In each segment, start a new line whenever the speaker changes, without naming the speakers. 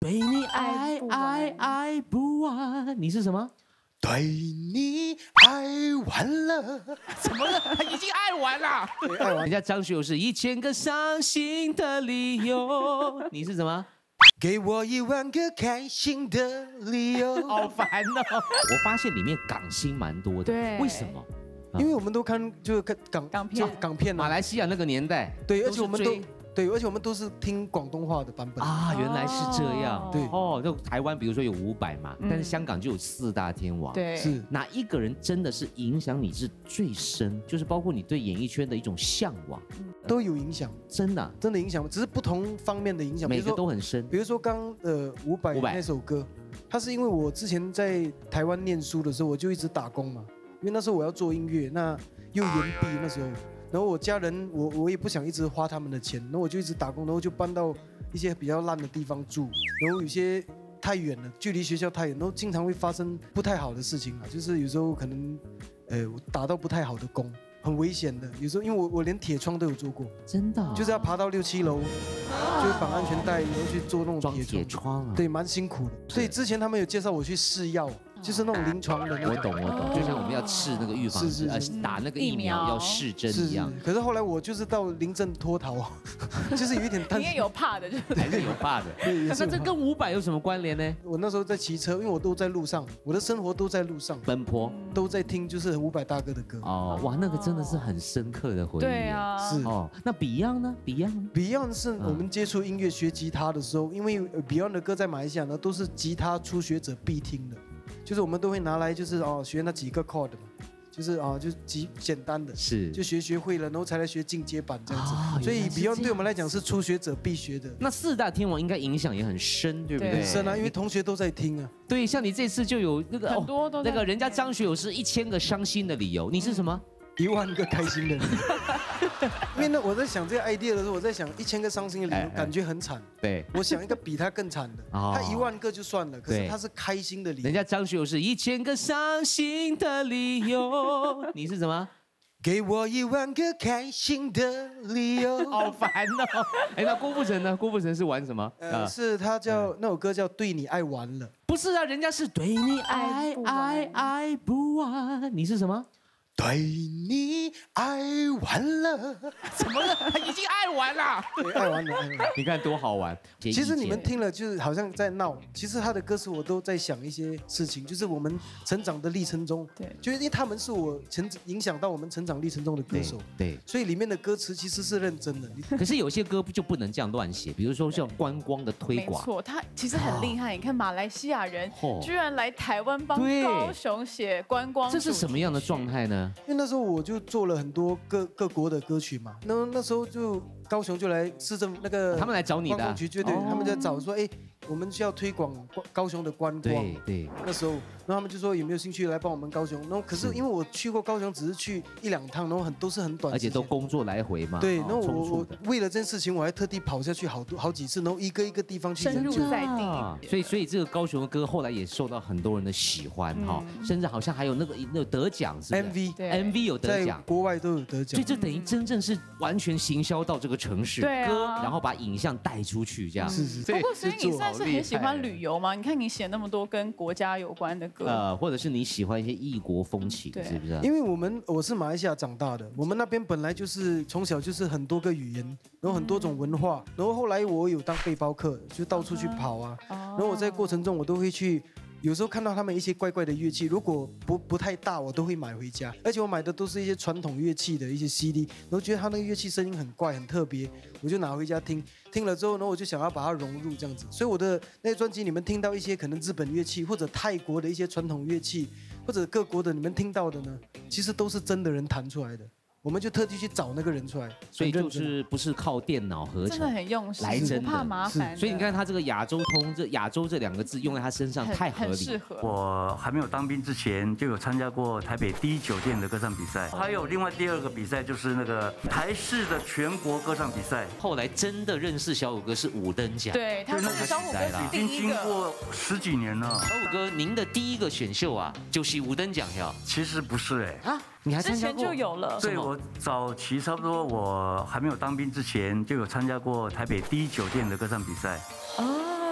对你爱不完。你是什么？
对你爱完了，
怎么了？已经爱完了。
对，爱完。
人家张学友是1000个伤心的理由，你是什么？
给我10000个开心的理由。
好烦哦！我发现里面港星蛮多的，
对
为什么？
因为我们都看港片
马来西亚那个年代，
对，而且我们都是听广东话的版本
啊，原来是这样。
对
哦，就台湾比如说有伍佰嘛，但是香港就有4大天王。
对，
是
哪一个人真的是影响你是最深？就是包括你对演艺圈的一种向往，
都有影响，
真的
影响，只是不同方面的影响，
每个都很深。
比如说刚伍佰那首歌，他是因为我之前在台湾念书的时候，我就一直打工嘛，因为那时候我要做音乐，那又延毕那时候。然后我家人，我也不想一直花他们的钱，然后我就一直打工，然后就搬到一些比较烂的地方住，然后有些太远了，距离学校太远，然后经常会发生不太好的事情啊，就是有时候可能，打到不太好的工，很危险的。有时候因为我连铁窗都有做过，
真的，
就是要爬到6、7楼，就绑安全带，然后去做那种铁窗，对，蛮辛苦的。所以之前他们有介绍我去试药。就是那种临床的那种，
我懂，就像我们要吃那个预防针，打那个疫苗要试针一样。
可是后来我就是到临阵脱逃，就是有一点担心。
你也有怕的，
还是有怕的。那这跟伍佰有什么关联呢？
我那时候在骑车，因为我都在路上，我的生活都在路上
奔波，
都在听就是伍佰大哥的歌。
哦，哇，那个真的是很深刻的回忆。
对啊，
是
哦。那 Beyond 呢
？Beyond 是我们接触音乐学吉他的时候，因为 Beyond 的歌在马来西亚呢都是吉他初学者必听的。就是我们都会拿来，就是学那几个 chord 嘛，就是就是简单的，
是
就学会了，然后才来学进阶版这样子。所以 Beyond 对我们来讲是初学者必学的。
那4大天王应该影响也很深，对不对？
很深啊，因为同学都在听啊。
对，像你这次就有那个
很多都
那个人家张学友是1000个伤心的理由，你是什么
？10000个开心的理由。因为呢，我在想这个 idea 的时候，我在想1000个伤心的理由，感觉很惨。
对，
我想一个比他更惨的，他10000个就算了，可是他是开心的理由。
人家张学友是1000个伤心的理由，你是什么？
给我10000个开心的理由。
好烦哦！哎，那郭富城呢？郭富城是玩什么？
是他那首歌叫《对你爱完了》。
不是啊，人家是对你爱不完。你是什么？
对你爱完了，
怎么了？已经爱完了。
对，爱完了。
你看多好玩。
其实你们听了就是好像在闹，其实他的歌词我都在想一些事情，就是我们成长的历程中，
对，
就是因为他们是我影响到我们成长历程中的歌手，
对，
所以里面的歌词其实是认真的。
可是有些歌就不能这样乱写，比如说像观光的推广。
没错，他其实很厉害。你看马来西亚人居然来台湾帮高雄写观光，
这是什么样的状态呢？
因为那时候我就做了很多各国的歌曲嘛，那时候就高雄就来市政那个
他们来找你的
观光局，对，他们在找说，我们需要推广高雄的观光，
对，
那时候，然后他们就说有没有兴趣来帮我们高雄，然后可是因为我去过高雄，只是去1、2趟，然后都是很短，
而且都工作来回嘛，
对，然后我为了这件事情，我还特地跑下去好几次，然后一个地方去
深入在地，
所以这个高雄的歌后来也受到很多人的喜欢哈，甚至好像还有那个得奖是 MV 有得奖，
在国外都有得奖，
所以这等于真正是完全行销到这个城市，歌，然后把影像带出去这样。
是。
不过所以你算是很喜欢旅游吗？你看你写那么多跟国家有关的歌，
或者是你喜欢一些异国风情，是不是？
因为我是马来西亚长大的，我们那边本来就是从小就是很多个语言，然后很多种文化，然后后来我有当背包客，就到处去跑啊，然后我在过程中我都会去。有时候看到他们一些怪怪的乐器，如果不太大，我都会买回家。而且我买的都是一些传统乐器的一些 CD， 然后觉得他那个乐器声音很怪很特别，我就拿回家听。听了之后呢，我就想要把它融入这样子。所以我的那些专辑，你们听到一些可能日本乐器或者泰国的一些传统乐器，或者各国的你们听到的呢，其实都是真的人弹出来的。我们就特地去找那个人出来，
所以就是不是靠电脑合成，
真的很用心，
来真的
不怕麻烦。
所以你看他这个亚洲通，这亚洲这2个字用在他身上太合理，
很适合。
我还没有当兵之前就有参加过台北第一酒店的歌唱比赛，还有另外第2个比赛就是那个台视的全国歌唱比赛。
后来真的认识小虎哥是5灯奖，
对，他是小虎哥是
已经经过10几年了。
小虎哥，您的第1个选秀啊，就是5灯奖呀？
其实不是啊。
你还参加过？
之前就有了。
对，我早期差不多我还没有当兵之前就有参加过台北第一酒店的歌唱比赛。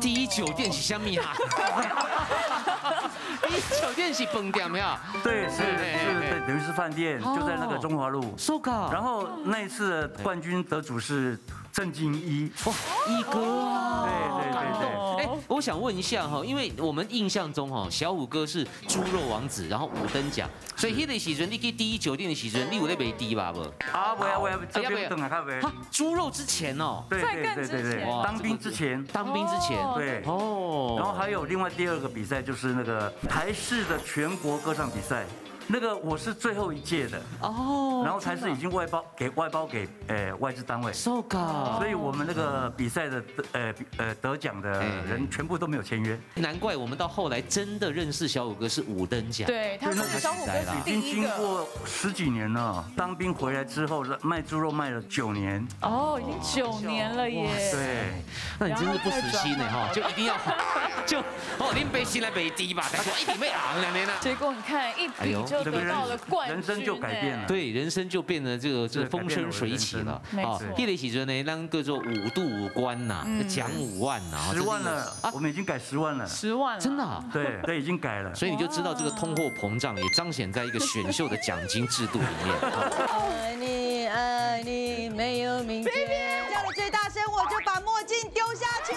第一酒店是什么啊？第一酒店是饭店呀？
对，是，等于是饭店，就在那个中华路。
So ga。
然后那一次的冠军得主是郑敬一。
哦，一哥啊。
对。
哎，我想问一下哈，因为我们印象中哈，小虎哥是猪肉王子，然后五等奖，所以那个时阵你去第一酒店的时阵，你有在卖猪吧不？
啊，我要这边等下看呗。
猪肉之前哦。
对，当兵之前。
当兵之前。
对。哦。然后还有另外第二个比赛就是那个台视的全国歌唱比赛。那个我是最后一届的哦，然后台视已经外包给外资单位
，so ga，
所以我们那个比赛的得奖的人全部都没有签约，
难怪我们到后来真的认识小虎哥是五等奖，
对，他是小虎哥是第一个，
已经经过10几年了，当兵回来之后卖猪肉卖了9年，
哦，已经9年了耶，
对，
那你真是不死心呢哈，就一定要您背心来背低吧，但是我一定会昂2年了，
结果你看一比就得到了冠军，
人生就改变了，
对，人生就变得这个风生水起了。
没错，
那个时阵呢，让各种5度5关呐，奖5万呐
，10万了，我们已经改10万了
，10万了，
真的，
对，已经改了，
所以你就知道这个通货膨胀也彰显在一个选秀的奖金制度里面。
爱你没有明天，叫的最大声，我就把墨镜丢下去。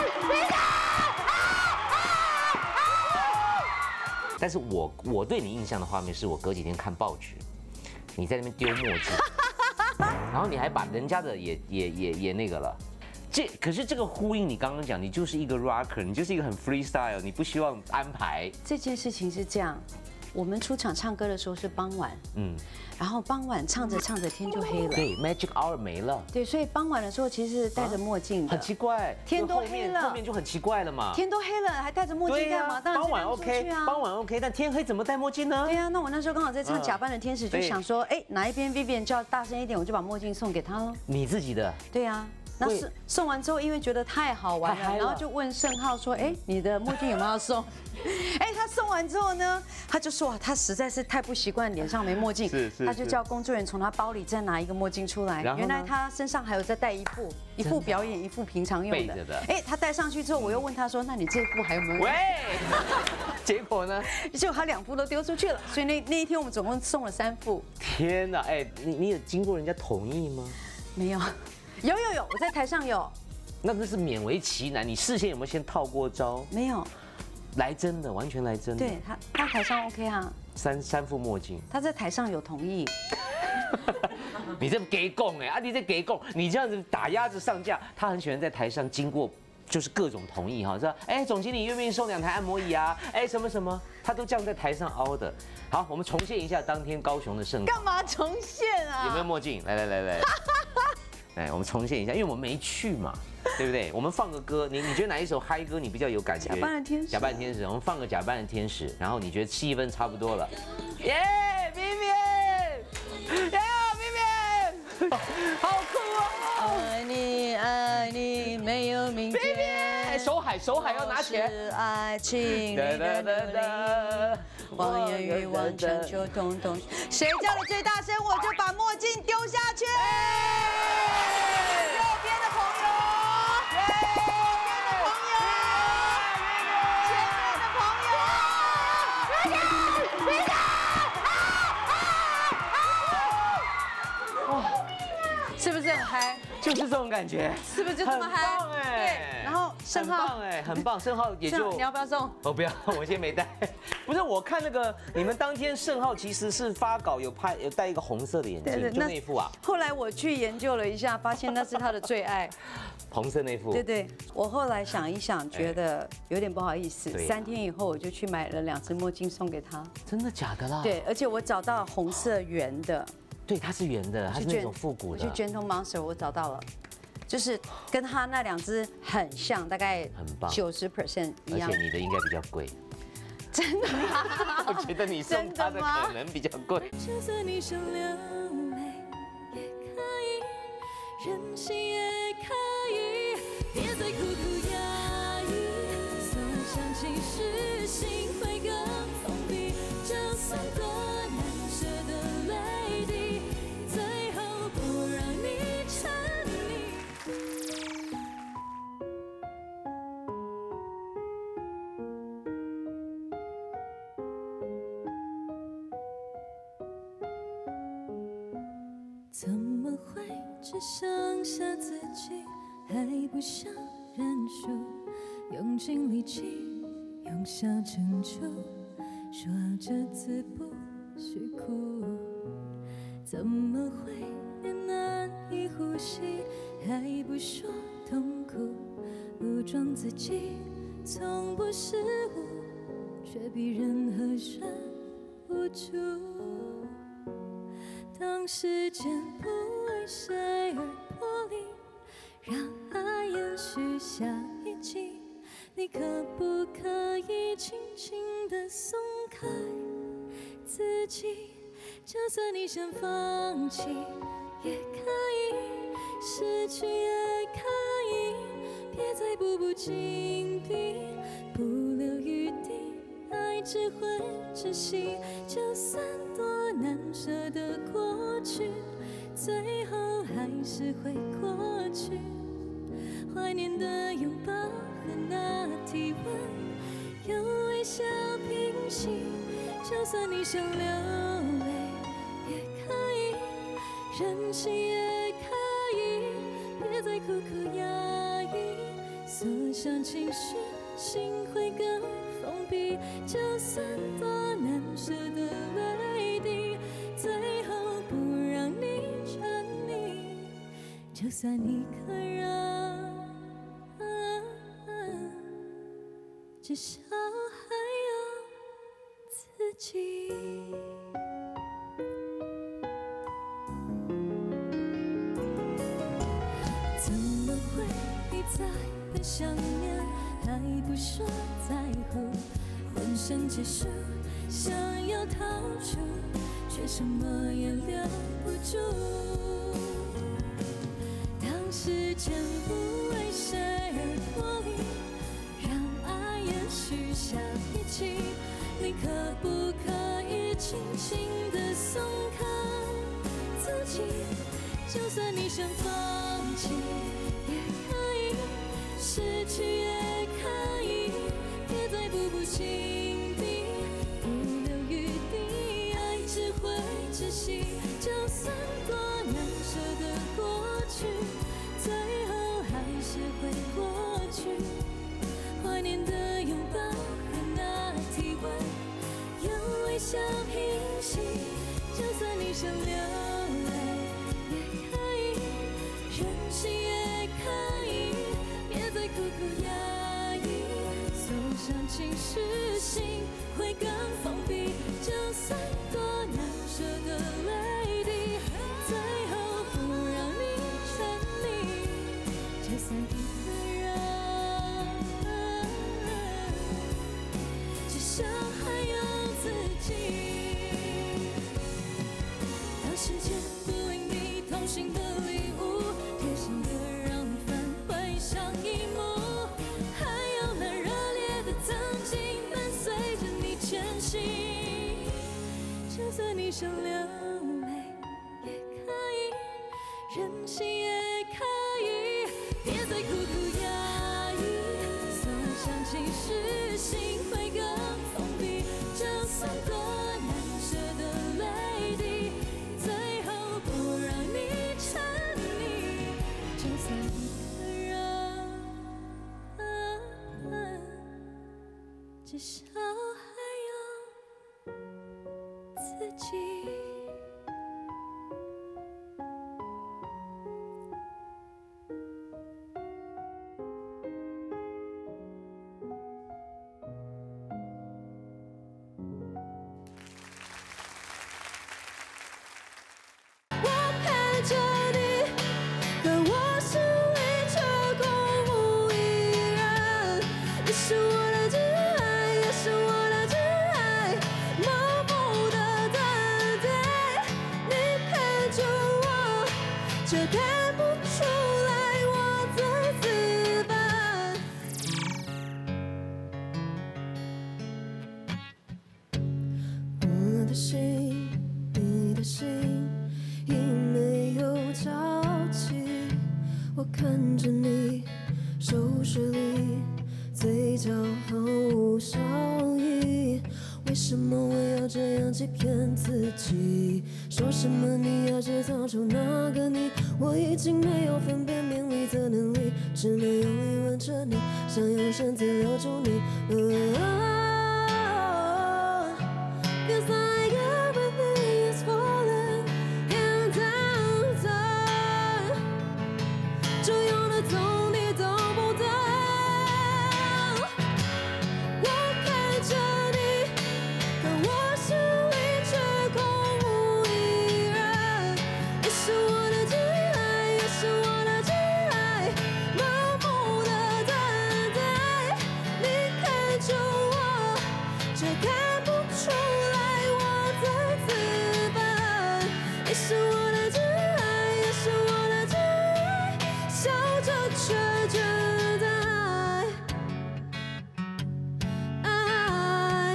但是我对你印象的画面是我隔几天看报纸，你在那边丢墨镜，然后你还把人家的也那个了。可是这个呼应你刚刚讲，你就是一个 rocker， 你就是一个很 freestyle， 你不希望安排。
这件事情是这样，我们出场唱歌的时候是傍晚，然后傍晚唱着唱着天就黑了，
对 ，magic hour 没了，
对，所以傍晚的时候其实是戴着墨镜的，
很奇怪，
天都黑了，
后面就很奇怪了嘛，
天都黑了还戴着墨镜干嘛？当然
傍晚 OK， 傍晚 OK， 但天黑怎么戴墨镜呢？
对啊，那我那时候刚好在唱《假扮的天使》，就想说，哎，哪一边 Vivian 叫大声一点，我就把墨镜送给他了。
你自己的？
对啊。那是送完之后，因为觉得太好玩了，然后就问盛浩说：“哎，你的墨镜有没有要送？”哎，他送完之后呢，他就说他实在是太不习惯脸上没墨镜，他就叫工作人员从他包里再拿一个墨镜出来。原来他身上还有再带一副表演，一副平常用的。哎，他戴上去之后，我又问他说：“那你这副还有没有？”喂，
结果呢？
结果他2副都丢出去了。所以那一天我们总共送了3副。
天哪！哎，你有经过人家同意吗？
没有。有，我在台上有。
那是勉为其难，你事先有没有先套过招？
没有。
来真的，完全来真的。
对他台上 OK 啊。
三副墨镜。
他在台上有同意。
你这给供哎，你这给供，你这样子打鸭子上架，他很喜欢在台上经过。就是各种同意哈，是吧？哎，总经理愿不愿意送2台按摩椅啊？哎，什么，他都这样在台上凹的。好，我们重现一下当天高雄的盛况。
干嘛重现啊？
有没有墨镜？来，来，我们重现一下，因为我们没去嘛，对不对？我们放个歌，你觉得哪一首嗨歌你比较有感觉？
假扮的天使。
假扮的天使，我们放个假扮的天使，然后你觉得气氛差不多了，耶 ，Vivian， 耶 ，Vivian， 好酷哦！
爱你没有明天。
手海要拿起来。
是爱情里的努力，谎言与妄想就统统。谁叫的最大声，我就把墨镜丢下去。右边的朋友，右边的朋友，前面的朋友。哇，是不是很嗨？
就是这种感觉，
是不是就这么嗨？
对，
然后盛浩，
很棒，盛浩也就
你要不要送？
哦，不要，我今天没带。不是，我看那个你们当天盛浩其实是发稿有戴一个红色的眼镜，就那副啊。
后来我去研究了一下，发现那是他的最爱，
红色那副。
对，我后来想一想，觉得有点不好意思。3天以后我就去买了2只墨镜送给他。
真的假的啦？
对，而且我找到红色圆的。
对，它是圆的，它是那种复古的。
我去 Gentle Monster 我找到了，就是跟他那2只很像，大概
很棒
90% 一样。
而且你的应该比较贵。
真的吗？
我觉得你送他的可能比较贵。
就算你想流泪也可以，任性也可以，别再苦苦压抑。算想其实心会更封闭，就算多难舍的泪滴，最后不让你沉溺。 只剩下自己，还不想认输，用尽力气，用小成就，说这次不许哭，怎么会连难以呼吸，还不说痛苦，武装自己，从不失误，却比任何人无助。当时间不为谁而破离，让爱延续下一季，你可不可以轻轻地松开自己？就算你想放弃，也可以；失去也可以，别再步步紧逼，不留余地，爱只会窒息。就算多难舍的过去，最后还是会过去。怀念的拥抱和那体温，用微笑平息。就算你想流泪也可以，任性也可以，别再苦苦压抑，所想情绪心会更封闭。就算多难舍的泪滴，最后不让你沉溺，就算你可让，至少还有自己。怎么会一再很想念，还不说在乎？浑身解数，想要逃出，却什么也留不住。当时间不为谁而破离，让爱延续下一季，你可不可以轻轻地松开自己？就算你想放弃也可以，失去也可以，别再步步紧逼，不留余地，爱只会窒息。就算多难舍的过去，最后还是会过去。怀念的拥抱和那体温，用微笑平息。就算你想流泪也可以，任性也可以，别再苦苦压抑，所想情绪心会更封闭。就算多难舍的泪滴，最后不让你沉溺，就算一个人，至少还有自己。当时间不为你同行的礼物，贴心的让你返回上一幕，还有那热烈的曾经伴随着你前行。就算你想流泪也可以，任性也可以，别再苦苦压抑，所想情绪心会更封闭。就算多难舍的泪滴，最后不让你沉溺，就算一个人，至少还有自己。我陪着你，可我心里却空无一人。你是我的挚爱，也是我的挚爱，盲目的等待。你陪着我，却看不出来我在自白。我的心，你的心，已没有交集。我看着你，收拾里，嘴角毫无笑意。 为什么我要这样欺骗自己？说什么你要制造出那个你，我已经没有分辨名利的能力，只能用力吻着你，想用身体留住你。Feels like everything is falling and down， 这样的痛你懂不懂？我看着你，可我心里却空无一人。你是我的挚爱，也是我的挚爱，盲目的等待。你看着我，却看不出来我在自笨。你是我的挚爱，也是我的挚爱，笑着却真的爱。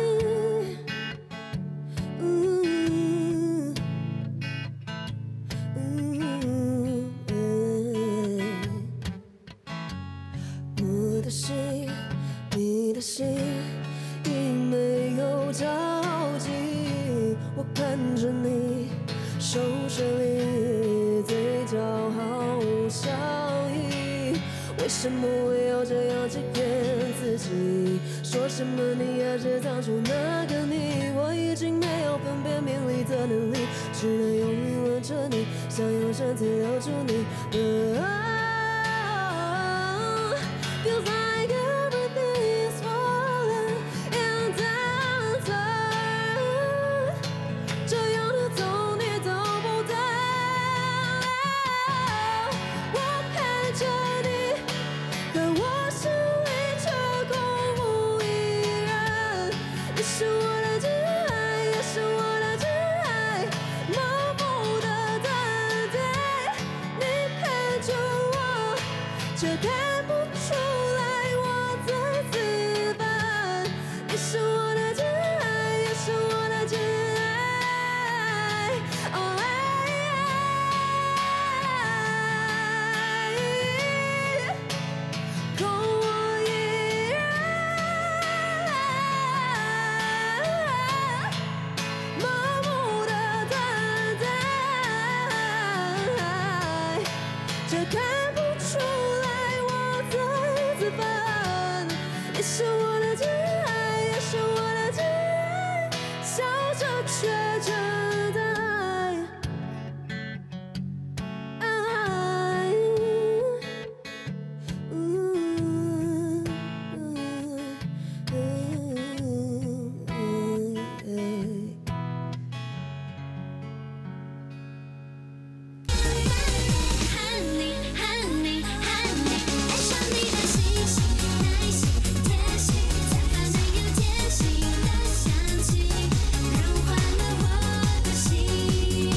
我的心，你的心，已没有交集。我看着你，手水里，嘴角毫无笑意。为什么我要这样欺骗自己？说什么你要制造出那个你，我已经没有分辨名利的能力，只能用力吻着你，想用身体留住你。Feels like everything is falling and down， 这样的痛你懂不懂？我看着你，可我心里却空无一人。你是我的挚爱，也是我的挚爱，盲目的等待。你看着我，却看不出来我在自笨。你是我的挚爱，也是我的挚爱。哦，空无一人，盲目的等待，却看不出来我在自笨。你是我的挚爱，也是我的挚爱，笑着却真的爱。
Honey Honey Honey， 爱上你的细细耐心贴心，散发着有甜心的香气，融化了我的心。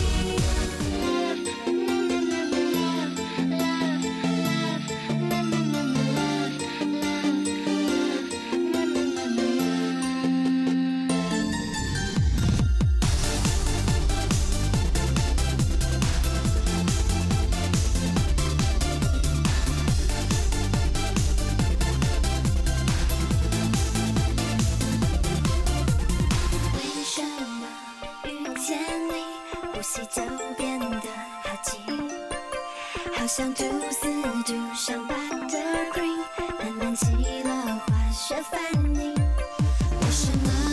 为什么遇见你，呼吸就变得好急，好像吐司涂上 buttercream， 慢慢起了化学反应。为什么